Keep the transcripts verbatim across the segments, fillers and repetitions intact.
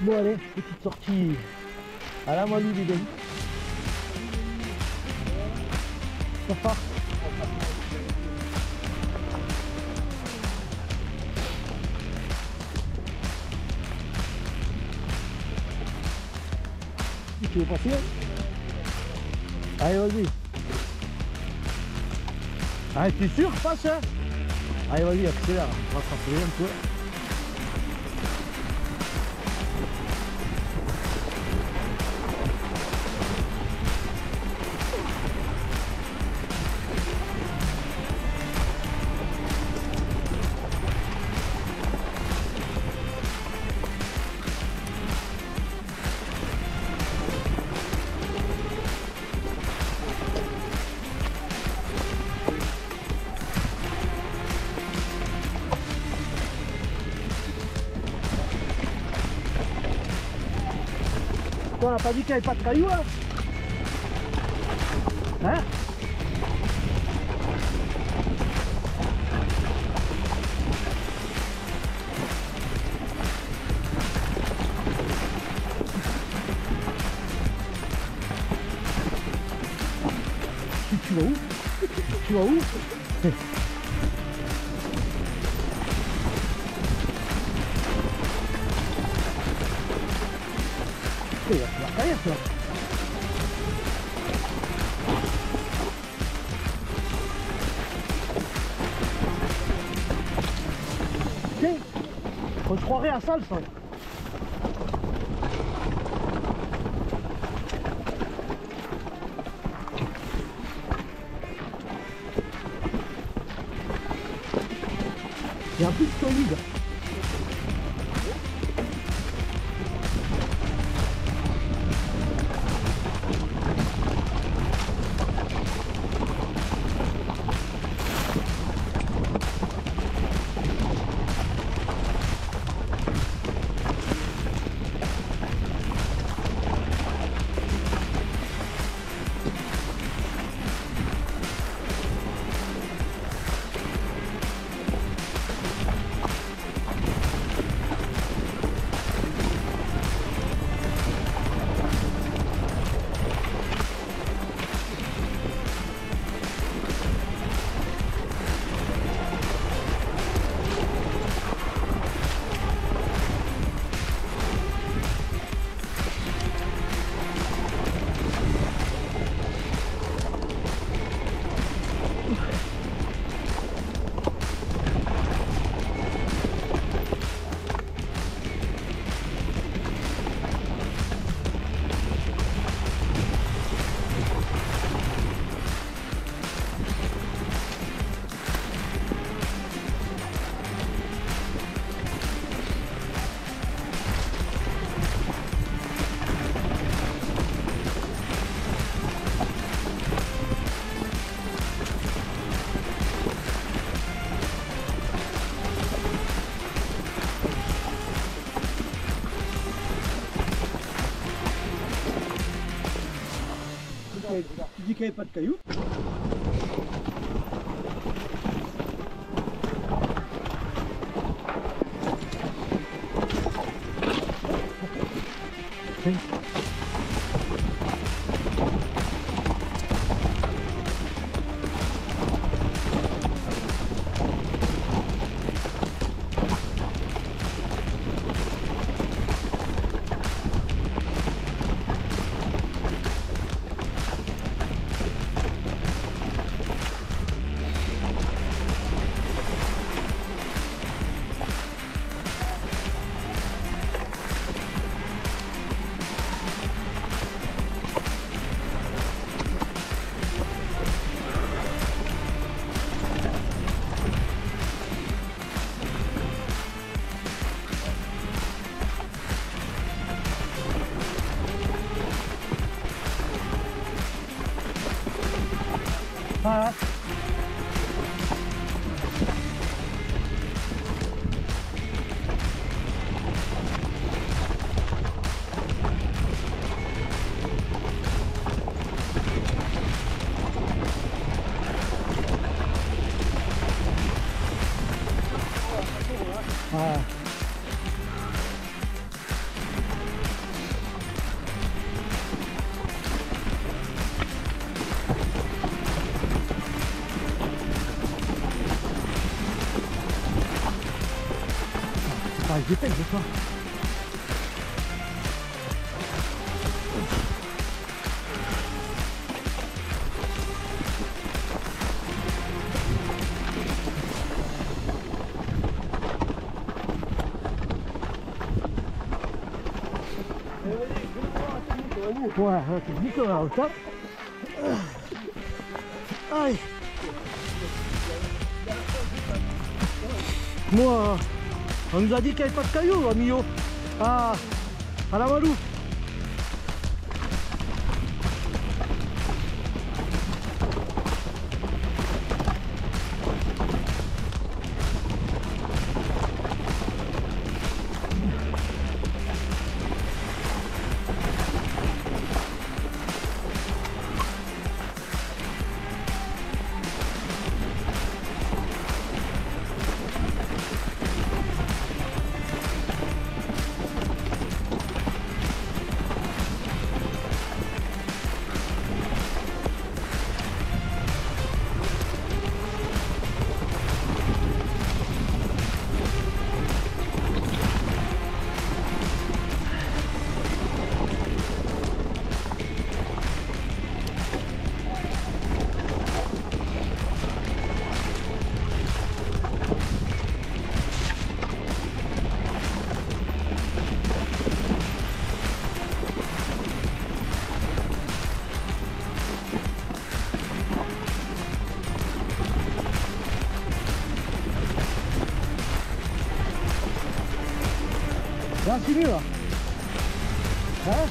Bon allez, petite sortie à la Malou les amis. Ça part. Tu veux passer? Allez vas-y. Allez t'es sûr? Passe hein. Allez vas-y accélère, on va s'accélérer un peu. On n'a pas dit qu'il n'y avait pas de cailloux là. Hein? Tu, tu vas où? Tu vas où? Il va falloir cailler ça. Tiens, on se croirait à salle ça. Il y a un peu de solide. Tu dis qu'il n'y avait pas de cailloux. Ah. Ah. Ah, je dépêche de ça. Ouais, ouais, c'est nickel là, au top. Aïe. Moi, on nous a dit qu'il n'y avait pas de cailloux, à Millau. Ah, à la Malou. Là, c'est mieux là. Hein?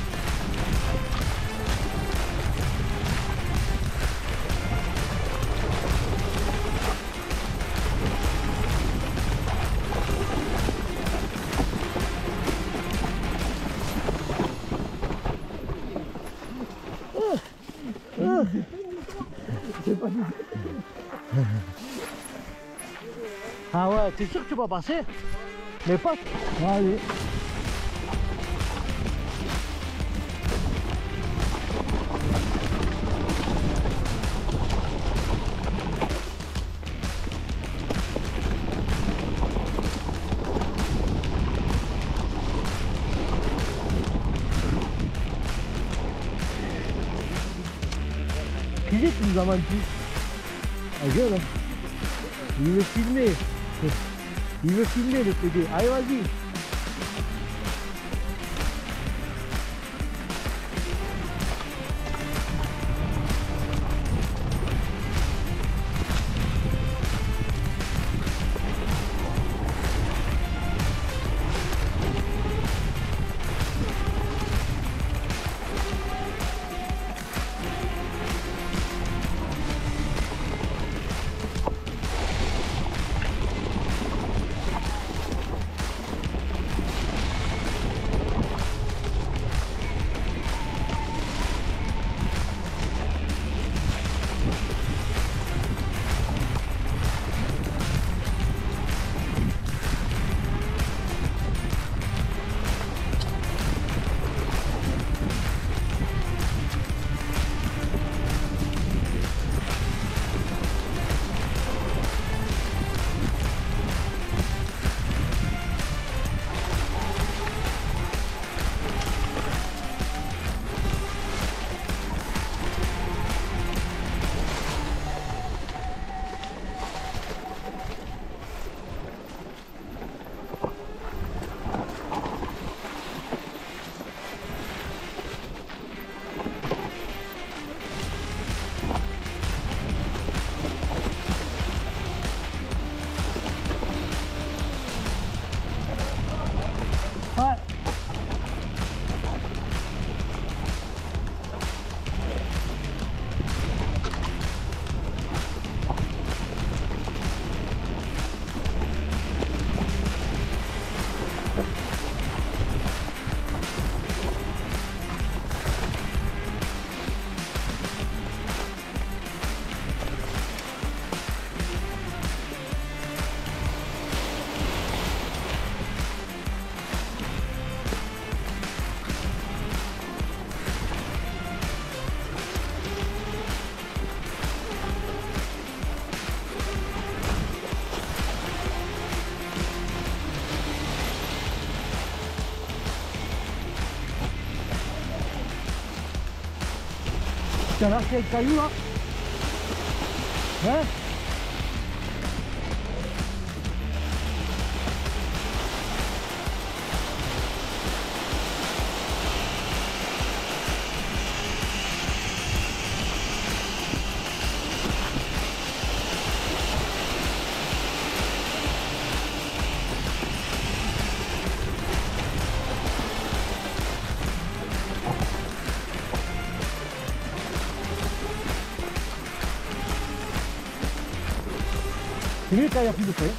Ah ouais, t'es sûr que tu vas passer? Mais pas. Allez. Qui c'est qui nous a menti? Ah gueule hein. Il veut filmer. Il veut filmer le P D. Allez vas-y. T'as lâché avec caillou là? Hein? C'est mieux quand il n'y a plus de feu.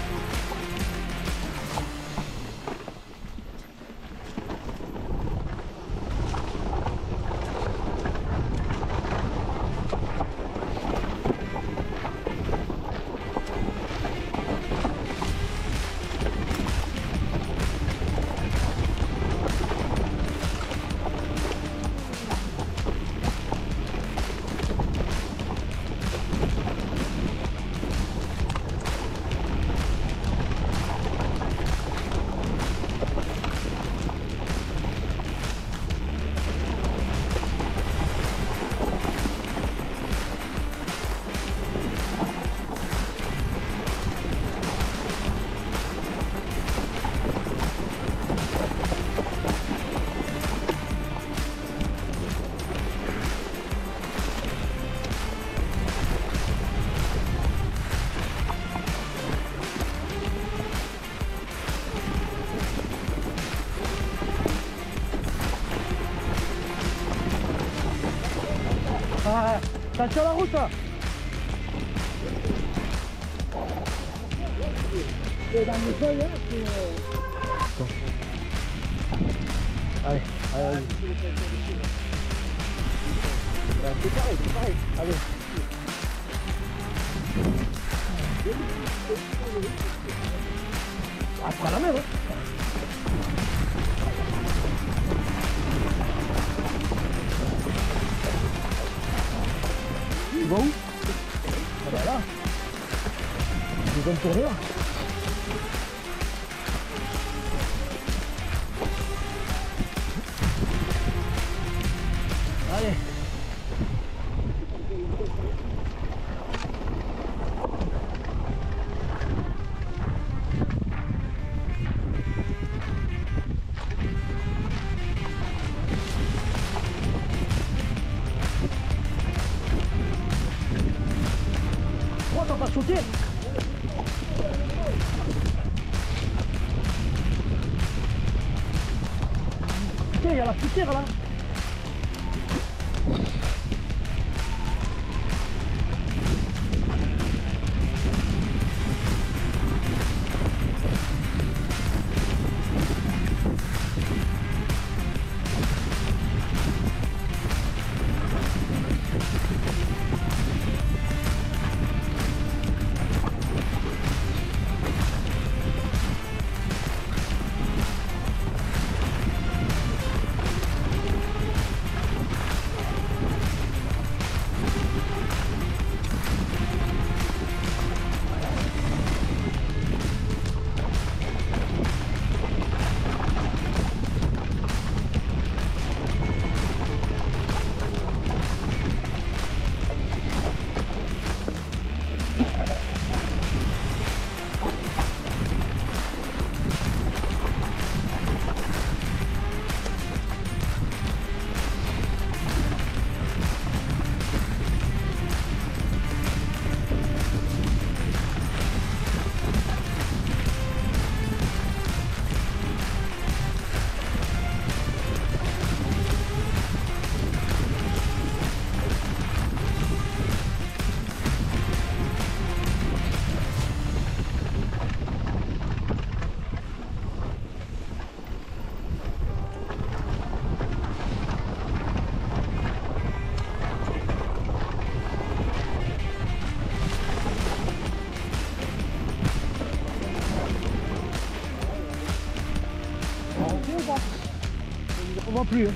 Ah, t'as sur la route là. C'est dans le sol là, c'est... Allez, allez, allez. C'est pareil, c'est pareil. Allez. Ah, c'est pas la même, hein. Il va où? Ah bah là. Je vais me tourner là. Allez. Oh, t'as pas sauté? Putain, il y a la poussière là. On voit plus. Hein.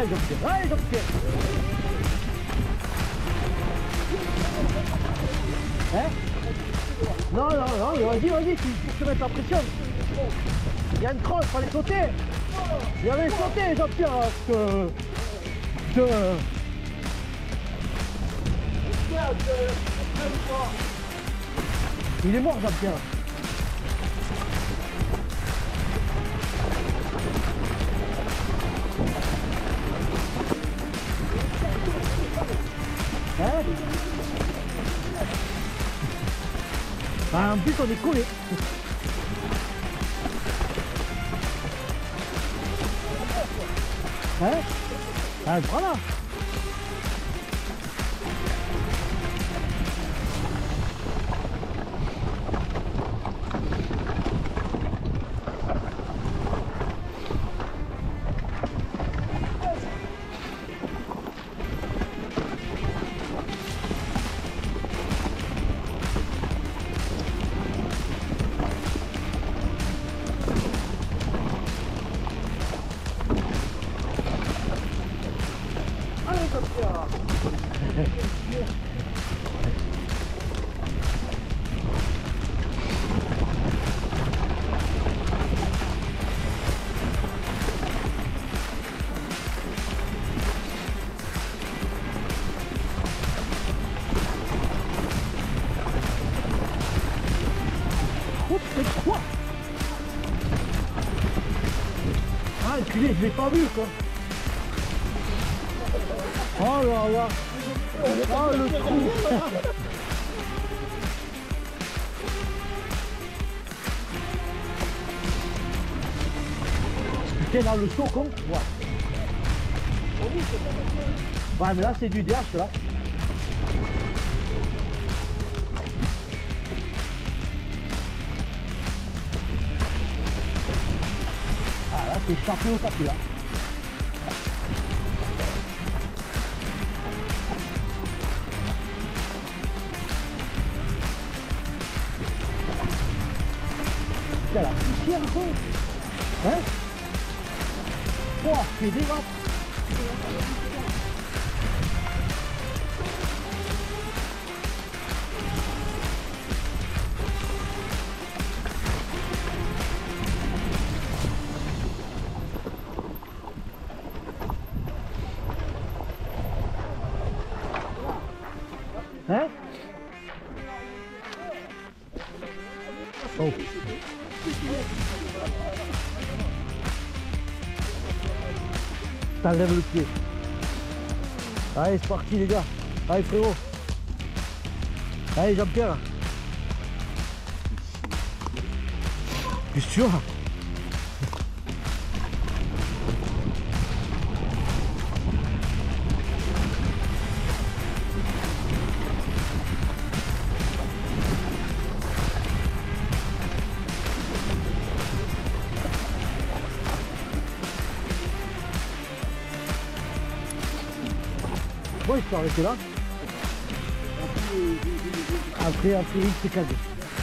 Allez, Jean-Pierre, allez, Jean-Pierre. Hein? Non, non, non, vas-y, vas-y, pour te mettre la pression. Il y a une crosse, fallait sauter. Il avait sauté, Jean-Pierre, parce que... que... Il est mort, Jean-Pierre. Hein? Ah, en plus, on est collés. Hein? Ah, voilà. C'est quoi? Ah, enculé, je l'ai pas vu, quoi. Oh là là. Oh, le trou. Putain, là, le saut, con. Ouais. Ouais, mais là, c'est du D H, là. Ah, là, c'est échappé au tapis, là. Putain, la poussière, quoi. Hein? Oh, c'est dégueulasse. Hein? Oh. T'enlèves le pied. Allez, c'est parti les gars. Allez frérot. Allez Jean-Pierre. Qu'est-ce que tu as? Bon, il faut arrêter là. Après, après, il s'est casé.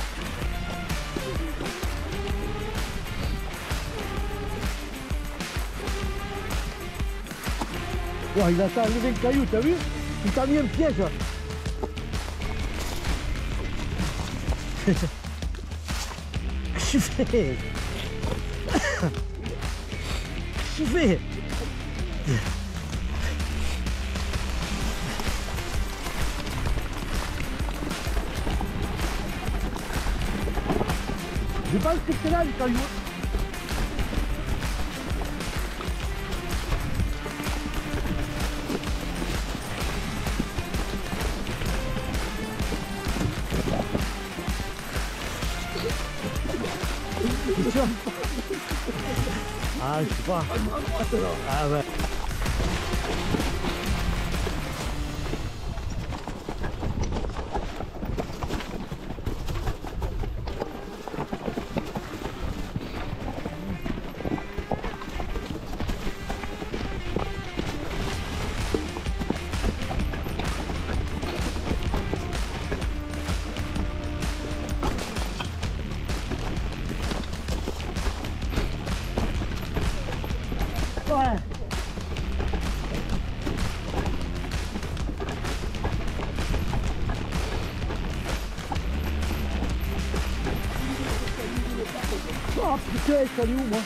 Oh, il a enlevé le caillou, t'as vu? Il t'a mis un piège. Qu'est-ce que tu fais? Qu'est-ce que tu fais? Je pense que c'est là le caillou. C'est sûr? Ah, je sais pas. Ah ouais. Ouais. Tiens, je suis allé où moi?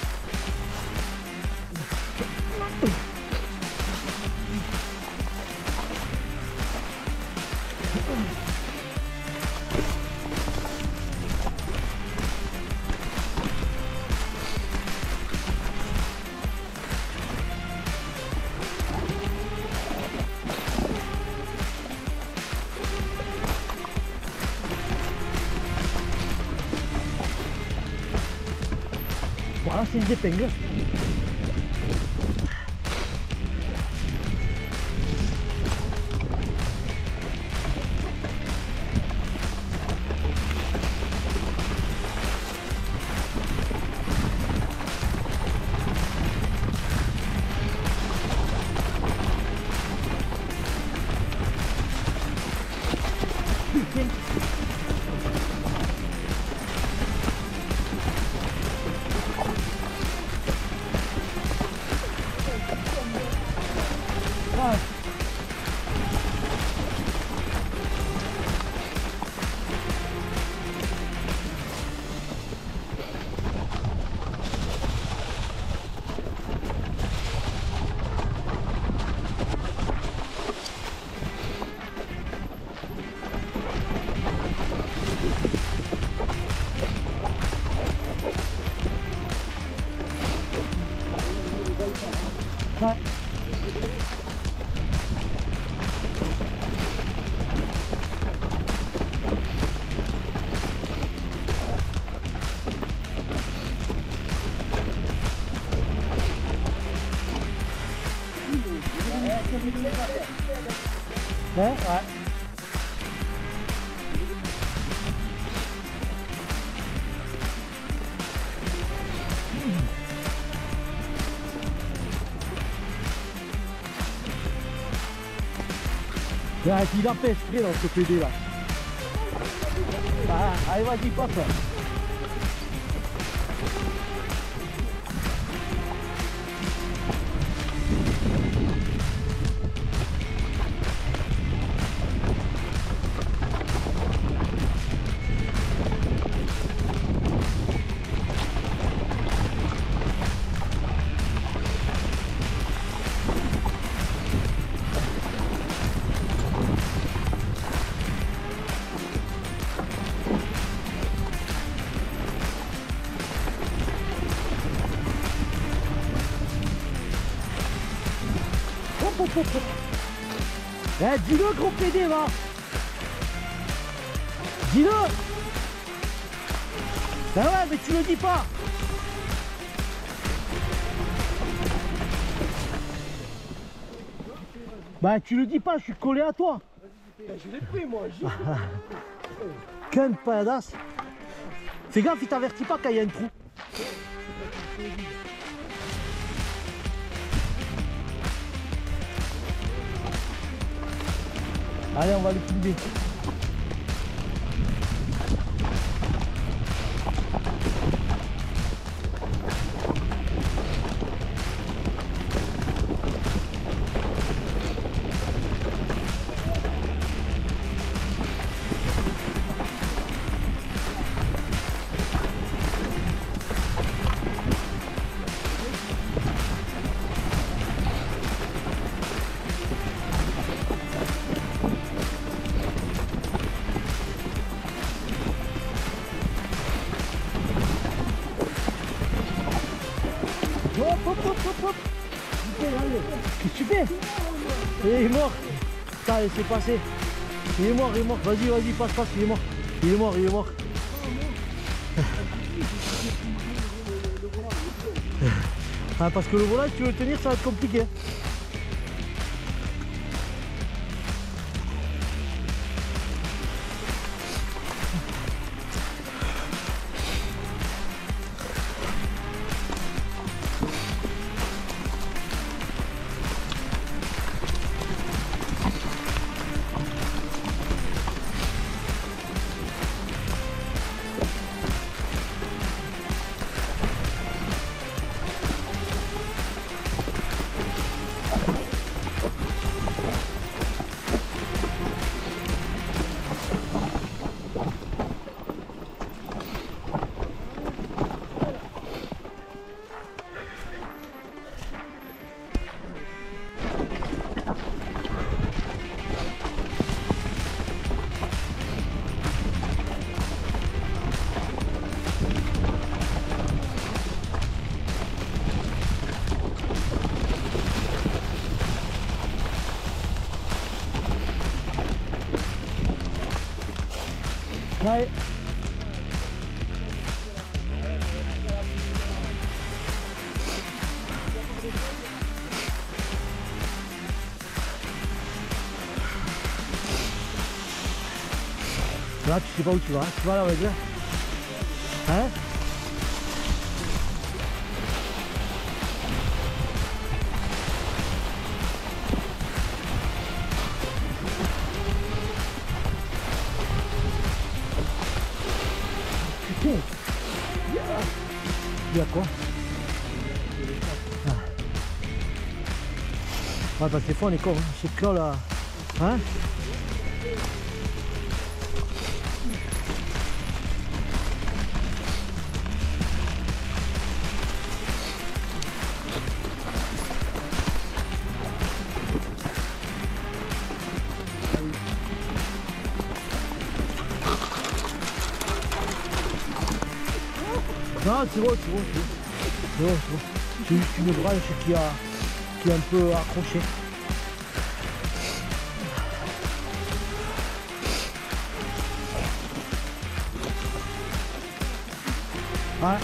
Voilà, c'est une épingle. Ah. Ouais. Ouais, ouais. Ouais, il a fait exprès dans ce P D là. Ah, allez, vas-y, passe. Hop, hop, hop, hop. Eh, dis-le, gros P D, va. Dis-le. Ben ouais, mais tu le dis pas. Bah tu le dis pas, je suis collé à toi. Je l'ai pris moi. Quelle padasse. Fais gaffe, il t'avertit pas quand il y a un trou. Allez, on va le filmer. Hop, hop, hop, hop, hop. Qu'est-ce que tu fais? Il est mort. Ça, c'est passé. Il est mort, il est mort. Vas-y, vas-y, passe, passe, il est mort. Il est mort, il est mort. Ah, parce que le volant, si tu veux le tenir, ça va être compliqué. Ouais. Là, tu sais pas où tu vas. Tu vas là, on va dire. Hein? Putain! Il y a quoi? Ah. Ouais, bah c'est fort, on est con. Hein. C'est que là. Hein? Non, c'est bon, c'est bon, c'est bon. C'est bon, c'est bon. C'est juste une branche qui, a, qui est un peu accrochée. Ouais.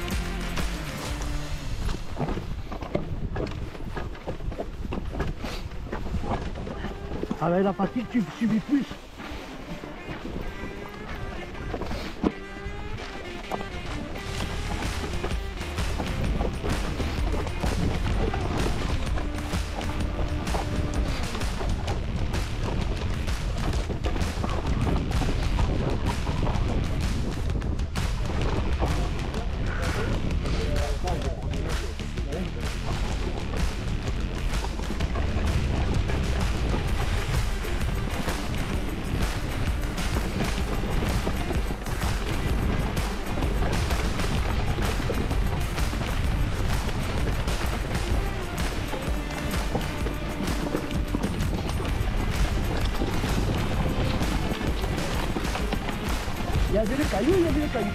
Avec la fatigue, tu subis plus. Il y a des cailloux, il y a des cailloux.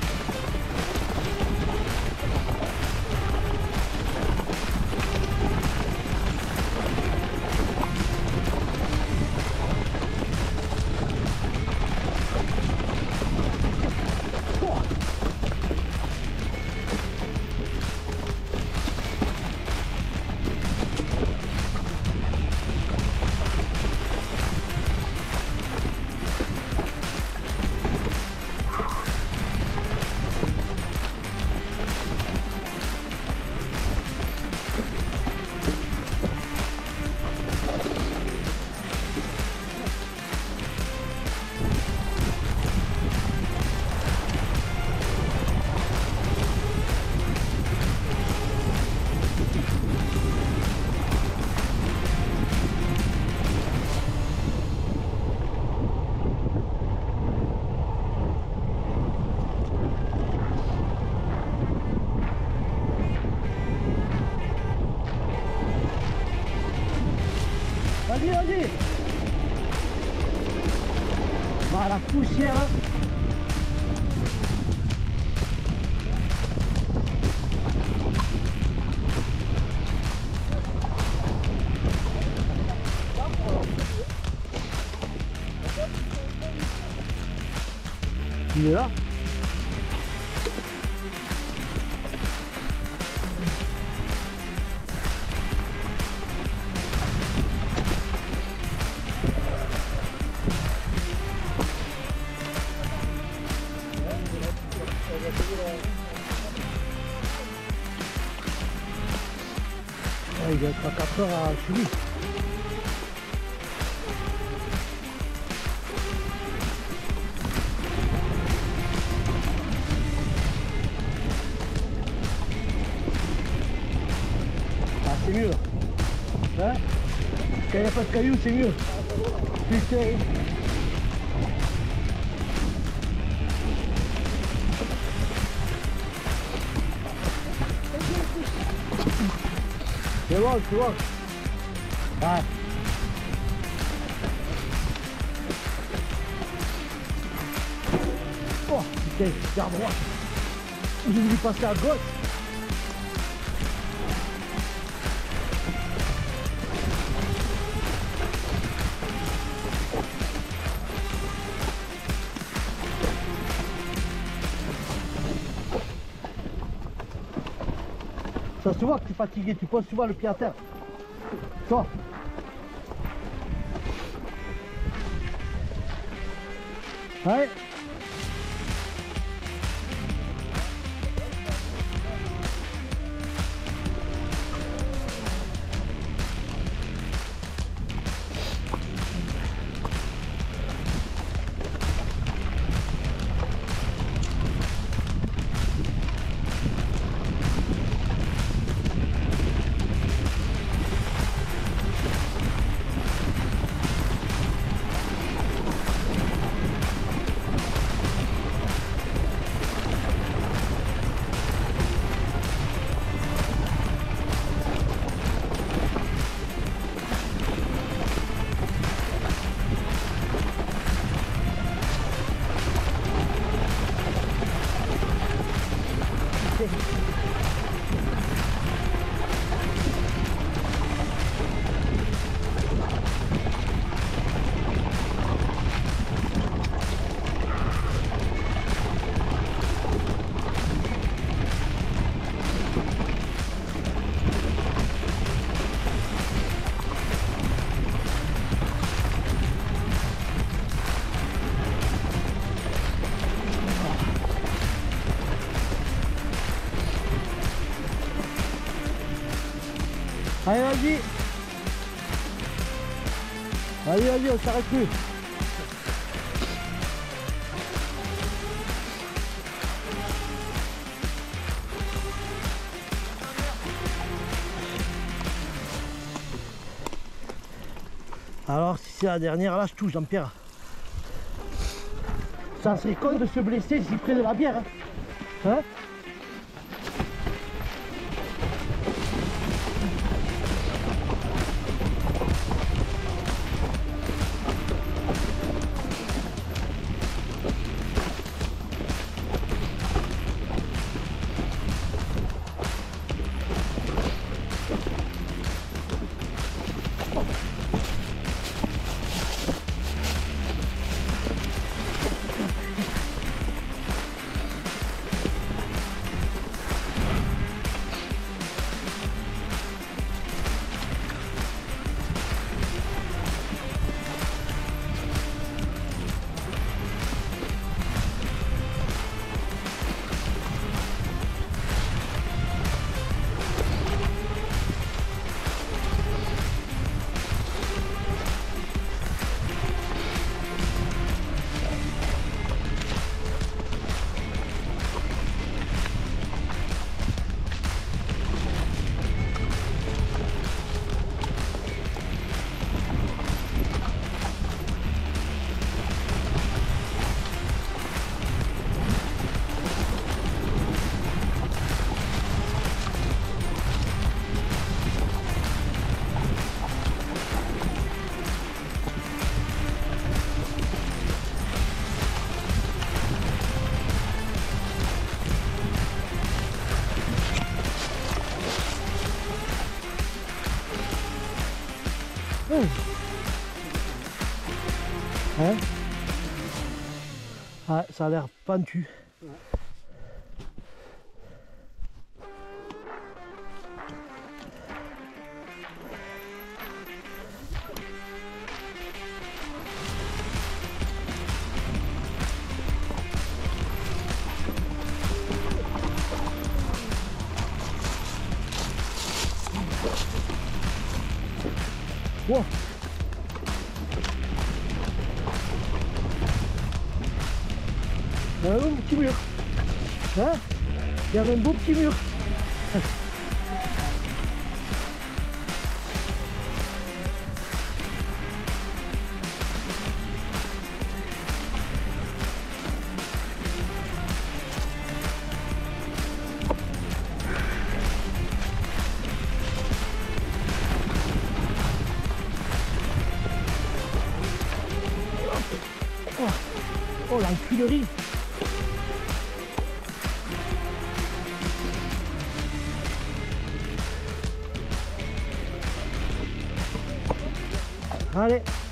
Vas-y, vas-y. Bah, la poussière. Il est là. Il doit être à quatre heures à Chili. Ah, c'est mieux. Hein? Quand il n'y a pas de cailloux, c'est mieux. Plus serré. C'est bon, c'est bon. Ouais. Oh, putain, c'est à droite. J'ai voulu passer à gauche. Ça se voit que tu es fatigué, tu poses souvent le pied à terre. Toi. Ouais. Allez, vas-y. Allez, vas-y, on s'arrête plus. Alors, si c'est la dernière, là, je touche, Jean-Pierre. Ça serait con de se blesser s'il prenait de la bière. Hein, hein? Mmh. Hein? Ah, ça a l'air pentu. Ouais. Wow. Il y a un beau petit mur. Hein? Il y a un beau petit mur. Oh, l'enculerie. Allez.